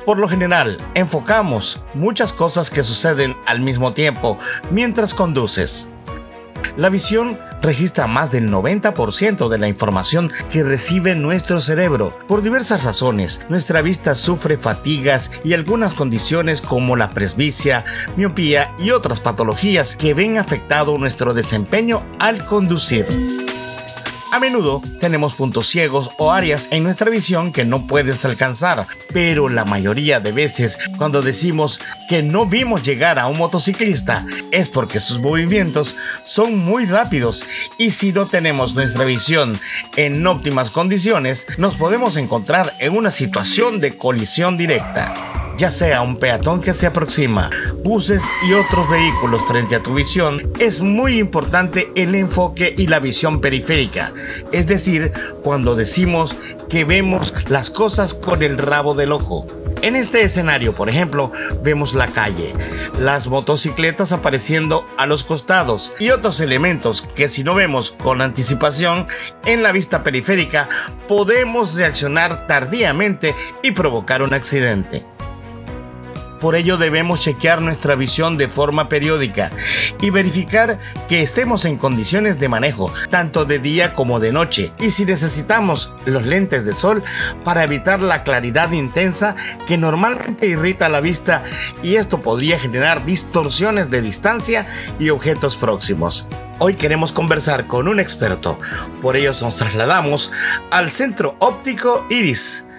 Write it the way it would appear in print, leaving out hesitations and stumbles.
Por lo general, enfocamos muchas cosas que suceden al mismo tiempo mientras conduces. La visión registra más del 90% de la información que recibe nuestro cerebro. Por diversas razones, nuestra vista sufre fatigas y algunas condiciones como la presbicia, miopía y otras patologías que ven afectado nuestro desempeño al conducir. A menudo tenemos puntos ciegos o áreas en nuestra visión que no puedes alcanzar, pero la mayoría de veces cuando decimos que no vimos llegar a un motociclista es porque sus movimientos son muy rápidos y si no tenemos nuestra visión en óptimas condiciones, nos podemos encontrar en una situación de colisión directa. Ya sea un peatón que se aproxima, buses y otros vehículos frente a tu visión, es muy importante el enfoque y la visión periférica, es decir, cuando decimos que vemos las cosas con el rabo del ojo. En este escenario, por ejemplo, vemos la calle, las motocicletas apareciendo a los costados y otros elementos que si no vemos con anticipación en la vista periférica, podemos reaccionar tardíamente y provocar un accidente. Por ello debemos chequear nuestra visión de forma periódica y verificar que estemos en condiciones de manejo, tanto de día como de noche, y si necesitamos los lentes de sol para evitar la claridad intensa que normalmente irrita la vista y esto podría generar distorsiones de distancia y objetos próximos. Hoy queremos conversar con un experto, por ello nos trasladamos al Centro Óptico Iris,